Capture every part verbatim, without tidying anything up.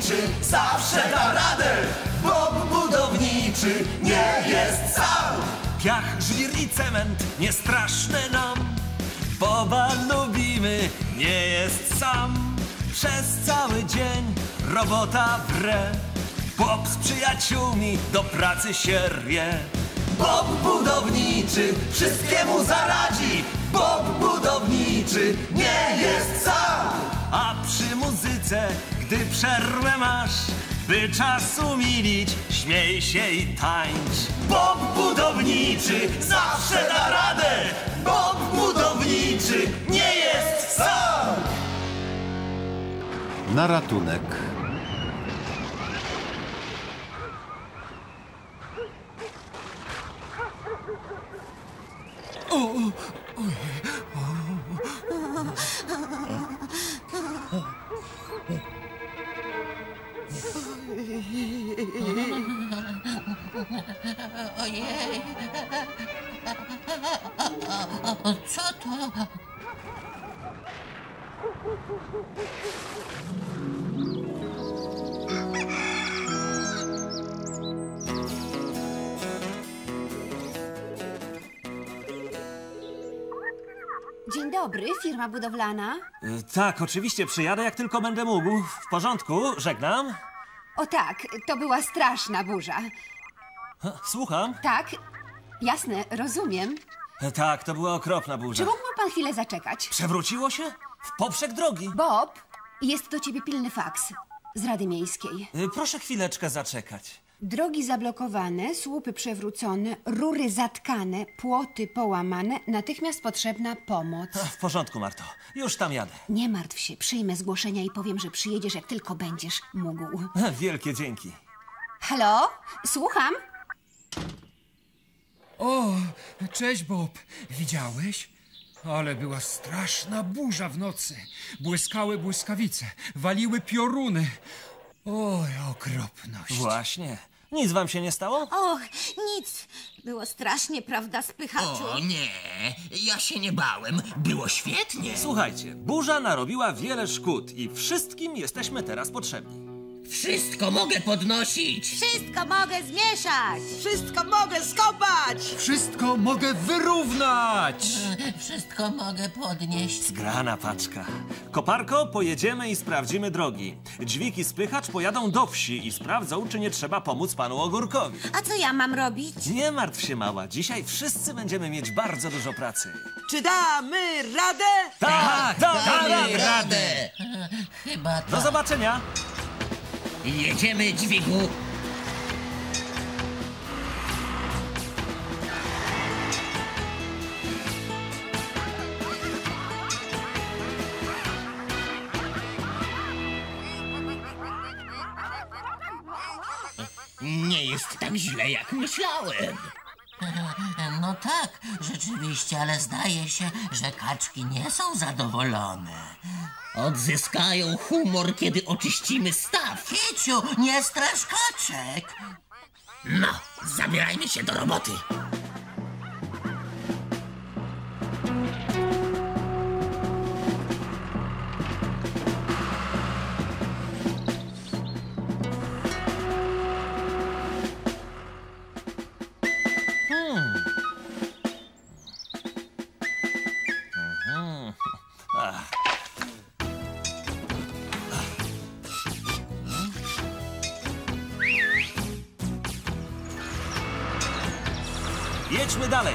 budowniczy zawsze da radę. Bob budowniczy nie jest sam. Piach, żwir i cement nie straszne nam. Boba lubimy, nie jest sam. Przez cały dzień robota wre. Bob z przyjaciółmi do pracy się rwie. Bob budowniczy wszystkiemu zaradzi. Bob budowniczy nie jest sam. A przy muzyce, gdy przerwę masz, by czas umilić, śmiej się i tańcz. Bob budowniczy zawsze da radę. Bob budowniczy nie jest sam. Na ratunek. O, o, Ojej. Co to? Dzień dobry, firma budowlana. Y, Tak, oczywiście przyjadę, jak tylko będę mógł. W porządku, żegnam. O tak, to była straszna burza. Ha, Słucham. Tak, jasne, rozumiem. E, Tak, to była okropna burza. Czy mógłby pan chwilę zaczekać? Przewróciło się? W poprzek drogi. Bob, jest do ciebie pilny faks z Rady Miejskiej. Y, Proszę chwileczkę zaczekać. Drogi zablokowane, słupy przewrócone, rury zatkane, płoty połamane. Natychmiast potrzebna pomoc. A, W porządku, Marto. Już tam jadę. Nie martw się, przyjmę zgłoszenia i powiem, że przyjedziesz, jak tylko będziesz mógł. E, Wielkie dzięki. Halo? Słucham? o, cześć Bob. Widziałeś? Ale była straszna burza w nocy. Błyskały błyskawice, waliły pioruny. Oj, okropność. Właśnie. Nic wam się nie stało? Och, nic. Było strasznie, prawda, spychaczu? O nie, ja się nie bałem. Było świetnie. Słuchajcie, burza narobiła wiele szkód i wszystkim jesteśmy teraz potrzebni. Wszystko mogę podnosić. Wszystko mogę zmieszać. Wszystko mogę skopać! Wszystko mogę wyrównać. Wszystko mogę podnieść. Zgrana paczka. Koparko, pojedziemy i sprawdzimy drogi. Dźwig i spychacz pojadą do wsi i sprawdzą, czy nie trzeba pomóc panu Ogórkowi. A co ja mam robić? Nie martw się, mała. Dzisiaj wszyscy będziemy mieć bardzo dużo pracy. Czy damy radę? Tak, tak, Damy radę. Chyba Do tak. zobaczenia. Jedziemy, dźwigu. Nie jest tak źle, jak myślałem. No tak, rzeczywiście, ale zdaje się, że kaczki nie są zadowolone. Odzyskają humor, kiedy oczyścimy staw. Kiciu, nie strasz kaczek. No, zabierajmy się do roboty. Jedźmy dalej.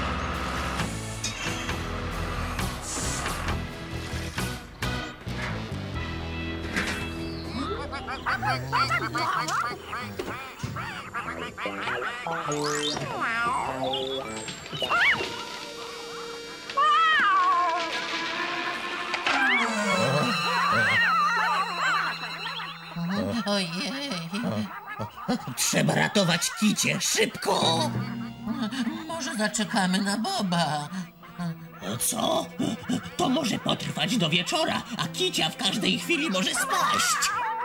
Ojej. Trzeba ratować Kicie, szybko! Może zaczekamy na Boba. Co? To może potrwać do wieczora, a Kicia w każdej chwili może spaść.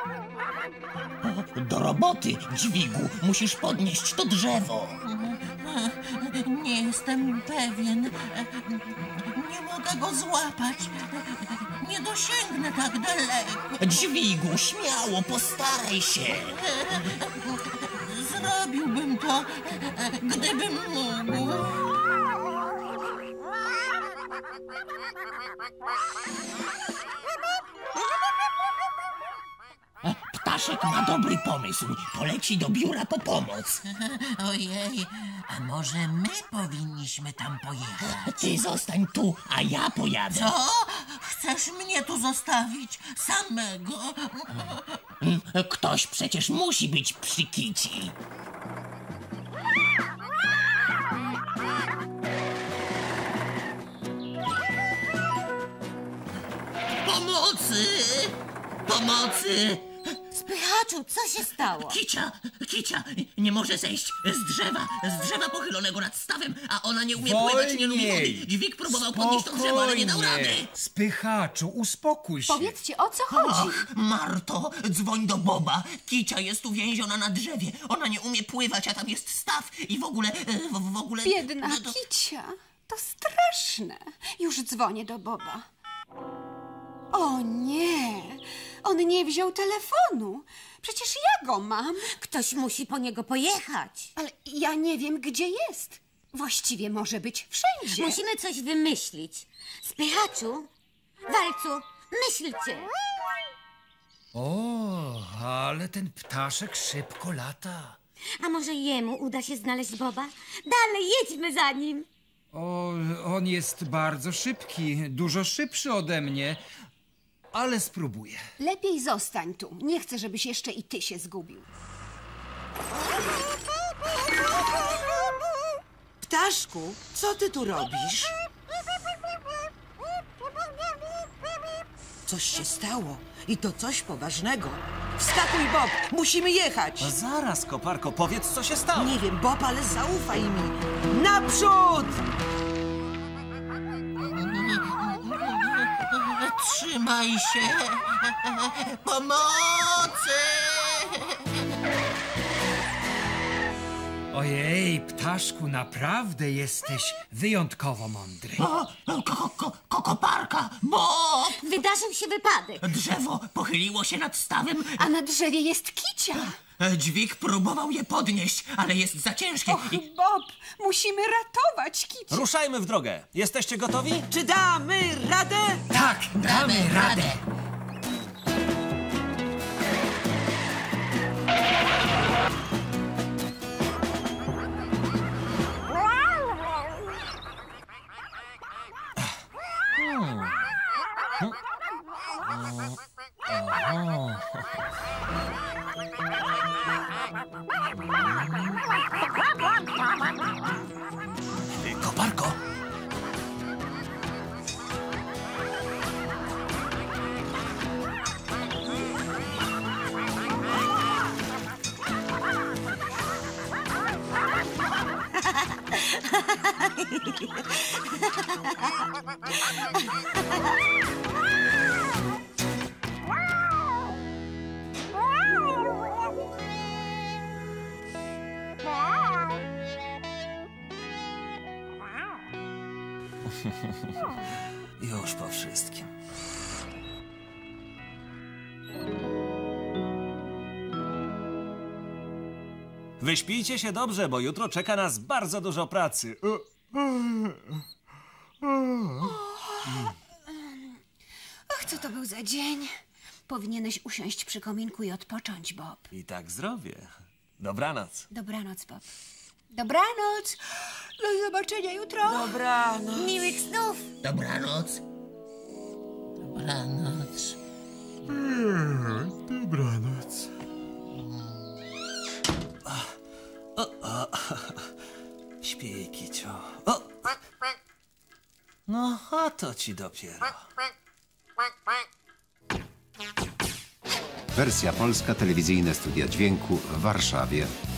Do roboty, dźwigu. Musisz podnieść to drzewo. Nie jestem pewien. Nie mogę go złapać. Nie do dosięgnę tak daleko. Dźwigu, śmiało, postaraj się. Zrobiłbym to, gdybym mógł. Ptaszek ma dobry pomysł. Poleci do biura po pomoc. Ojej, a może my powinniśmy tam pojechać? Ty zostań tu, a ja pojadę. Co? Chcesz mnie tu zostawić samego? Ktoś przecież musi być przy Kici. Pomocy! Pomocy! Spychaczu, co się stało? Kicia! Kicia! Nie może zejść z drzewa, z drzewa pochylonego nad stawem, a ona nie umie pływać, nie lubi wody. Dźwig próbował podnieść to drzewo, ale nie dał rady. Spychaczu, uspokój się. Powiedzcie, o co chodzi? Och, Marto, dzwoń do Boba. Kicia jest uwięziona na drzewie. Ona nie umie pływać, a tam jest staw i w ogóle, w, w ogóle... Biedna no to- Kicia, to straszne. Już dzwonię do Boba. O nie, on nie wziął telefonu. Przecież ja go mam. Ktoś musi po niego pojechać. Ale ja nie wiem, gdzie jest. Właściwie może być wszędzie. Musimy coś wymyślić. Spychaczu, Walcu, myślcie. O, ale ten ptaszek szybko lata. A może jemu uda się znaleźć Boba? Dalej, jedźmy za nim. O, on jest bardzo szybki, dużo szybszy ode mnie, ale spróbuję. Lepiej zostań tu. Nie chcę, żebyś jeszcze i ty się zgubił. Ptaszku, co ty tu robisz? Coś się stało i to coś poważnego. Wskakuj, Bob, musimy jechać. A zaraz, koparko, powiedz, co się stało. Nie wiem, Bob, ale zaufaj mi. Naprzód! Trzymaj się! Pomocy! Ojej, ptaszku, naprawdę jesteś wyjątkowo mądry. O, ko, ko, ko, koparka, Bob! Wydarzył się wypadek. Drzewo pochyliło się nad stawem. A na drzewie jest Kicia. Dźwig próbował je podnieść, ale jest za ciężkie. Och, Bob, musimy ratować Kicię. Ruszajmy w drogę. Jesteście gotowi? Czy damy radę? Tak, damy radę. Koparko. Już po wszystkim. Wyśpijcie się dobrze, bo jutro czeka nas bardzo dużo pracy. Och, co to był za dzień? Powinieneś usiąść przy kominku i odpocząć, Bob. I tak zrobię. Dobranoc. Dobranoc, Bob. Dobranoc. Do zobaczenia jutro. Dobranoc. Miłych snów. Dobranoc. Dobranoc. Dobranoc. Śpij, Kicio. O! No, a to ci dopiero. Wersja polska, telewizyjne studia dźwięku w Warszawie.